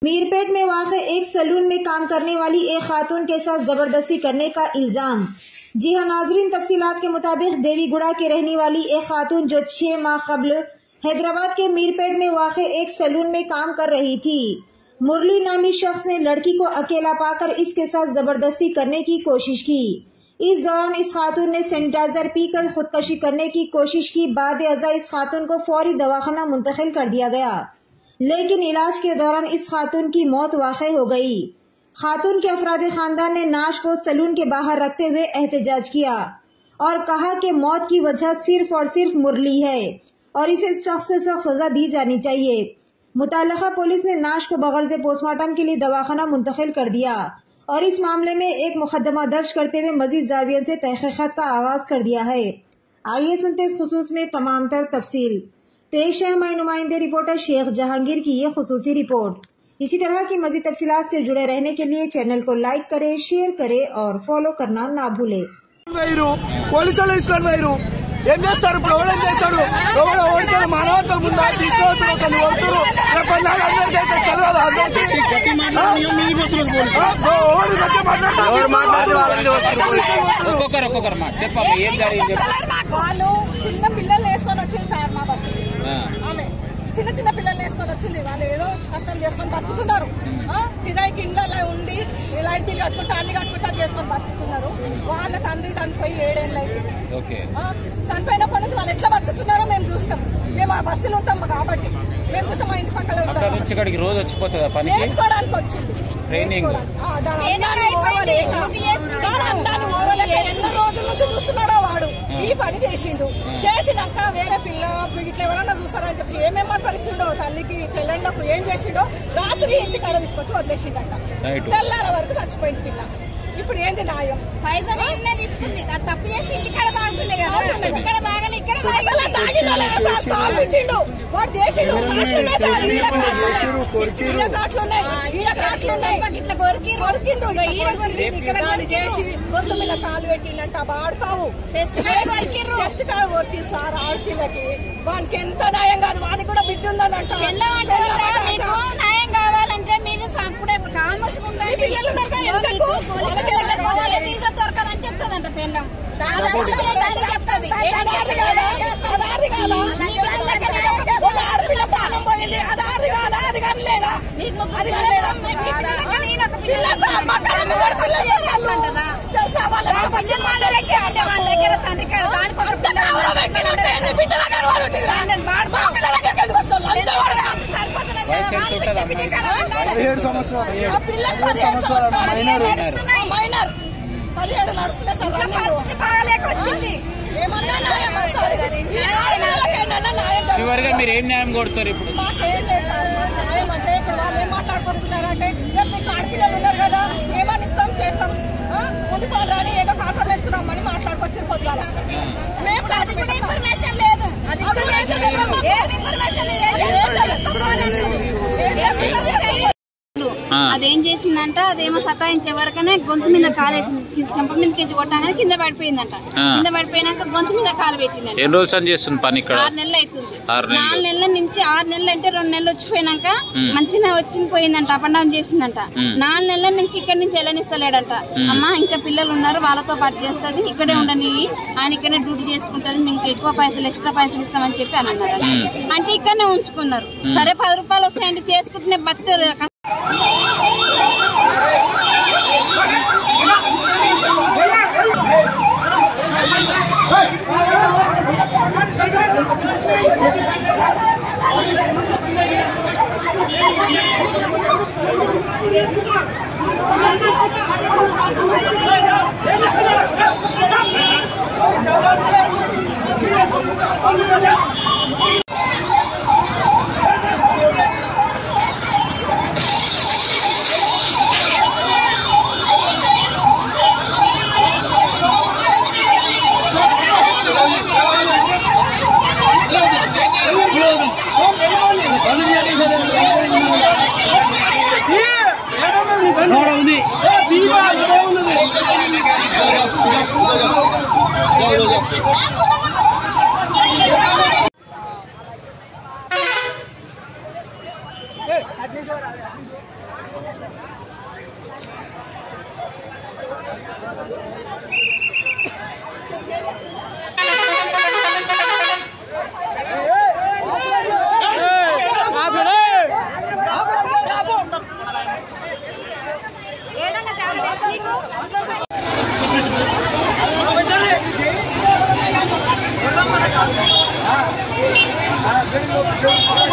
मीरपेट में वाक़े एक सैलून में काम करने वाली एक खातून के साथ जबरदस्ती करने का इल्जाम। जी हां नाजरीन, तफसीलात के मुताबिक देवीगुड़ा के रहने वाली एक खातून जो 6 माह कबल हैदराबाद के मीरपेट में वाक़े एक सैलून में काम कर रही थी, मुरली नामी शख्स ने लड़की को अकेला पाकर इसके साथ जबरदस्ती करने की कोशिश की। इस दौरान इस खातून ने सैनिटाइजर पीकर खुदकशी करने की कोशिश की। बाद अज़ा इस खातून को फौरी दवाखाना मुंतकिल कर दिया गया, लेकिन इलाज के दौरान इस खातून की मौत वाक़ई हो गई। खातून के अफराद खानदान ने नाश को सैलून के बाहर रखते हुए एहतजाज किया और कहा कि मौत की वजह सिर्फ और सिर्फ मुरली है और इसे सख्त से सख्त सजा दी जानी चाहिए। मुताल्लिका पुलिस ने नाश को बगैर पोस्टमार्टम के लिए दवाखाना मुंतकिल कर दिया और इस मामले में एक मुकदमा दर्ज करते हुए मजीद जावियों से तहकीकात का आगाज कर दिया है। आइए सुनते इस खुसूस में तमाम तर तफसील। पेश है हमारे नुमाइंदे रिपोर्टर शेख जहांगीर की ये खुसूसी रिपोर्ट। इसी तरह की मजीद तफसीलात से जुड़े रहने के लिए चैनल को लाइक करें, शेयर करें और फॉलो करना ना भूलें। ఏం చేస్తారు ఇప్పుడు? ఎవరేం చేస్తాడు? ఎవరు ఓడిపోయిన మానవత్వం ఉందా? తీసుకొస్తారు కొన్ని ఓడుతారు అందరికైతే తెలియదు. వాళ్ళు చిన్న పిల్లలు వేసుకొని వచ్చింది సార్ మా బస్సు. ఆమె చిన్న చిన్న పిల్లలు వేసుకొని వచ్చింది. వాళ్ళు ఏదో కష్టం చేసుకొని బతుకుతున్నారు. కిరాయికి ఇళ్ళలో ఉండి లైట్ బిల్ కట్టుకుంటా అన్ని కట్టుకుంటా చేసుకొని బతుకుతున్నారు. వాళ్ళ తండ్రి చనిపోయి 7 ఏళ్ళు అయింది. చనిపోయినప్పటి నుంచి వాళ్ళు ఎట్లా బతుకుతున్నారో మేము చూస్తాం. మేము ఆ బస్సులు ఉంటాం కాబట్టి మేము చూస్తాం. మా ఇంటి పక్కన రోజు వచ్చిపోతుందా పని నేర్చుకోవడానికి వచ్చింది. ట్రైనింగ్ ఎన్నో రోజుల నుంచి చూస్తున్నాడో వాడు ఈ పని చేసినాక వేరే పిల్ల ఇట్లా ఎవరన్నా చూస్తారని చెప్పి ఏమేమో పరిచిండో తల్లికి చెల్లెళ్ళకు ఏం చేసిండో రాత్రి ఇంటికాడ తీసుకొచ్చి వదిలేసిండట. తెల్లార వరకు చచ్చిపోయింది పిల్ల. ఇప్పుడు ఏంది న్యాయం? పైసలు ఏమైనా తీసుకుంది, తప్పు చేసి ఇంటికాడ తాగుతుండే కదా. ఇక్కడ తాగలి, ఇక్కడ తాగిండు వాడు చేసిండు. చేసి గొంతు మీద కాలు పెట్టిండంట. వాడుతావు చెస్ట్ కాడ కొరికి సార్ ఆడపిల్లకి. వానికి ఎంత న్యాయం కాదు. వానికి కూడా బిడ్డ ఉందనంట. న్యాయం కావాలంటే మీరు అప్పుడే కామర్స్ దొరకదని చెప్తుందంట పెళ్ళం. చెప్తుంది పానం పోయింది. అది కాదా? అది కానీ లేదా? మైనర్ 17 నడుస్తున్నాయి. చివరిగా మీరు ఏం న్యాయం కొడతారు ఇప్పుడు? మాకేం లేదు సార్. న్యాయం అంటే ఇప్పుడు వాళ్ళు ఏం మాట్లాడుకొస్తున్నారంటే మీకు ఆడపిల్లలు ఉన్నారు కదా, ఏమని ఇస్తాం చేస్తాం, ముందు పాలు రాని ఏదో కాంట్రాక్ట్ వేసుకున్నాం అని మాట్లాడుకొచ్చిన పొద్దుగాల. ఇన్ఫర్మేషన్ లేదు. అదేం చేసిందంట, అదేమో సతాయించే వరకనే గొంతు మీద కాలేసింది. చెంప మీదకి కొట్టగానే కింద పడిపోయిందంట. కింద పడిపోయినాక గొంతు మీద కాలు పెట్టిందంట. ఎన్ని రోజులు చేస్తుంది పని ఇక్కడ? 6 నెలలు అవుతుంది. 4 నెలల నుంచి 6 నెలలు అంటే 2 నెలలు వచ్చిపోయినాక మంచిగా వచ్చింది పోయిందంట. అప్ అండ్ డౌన్ చేసిందంట. 4 నెలల నుంచి ఇక్కడి నుంచి వెళ్ళనిస్తలేడంట. అమ్మా ఇంకా పిల్లలు ఉన్నారు, వాళ్ళతో పాటు చేస్తుంది, ఇక్కడే ఉండని, ఆయన ఇక్కడే డ్యూటీ చేసుకుంటది, మీకు ఎక్కువ పైసలు ఎక్స్ట్రా పైసలు ఇస్తామని చెప్పి అని అన్నారు. అంటే ఇక్కడనే ఉంచుకున్నారు. సరే 10 రూపాయలు వస్తాయంటే చేసుకుంటూనే బతుకుతారు. Very good.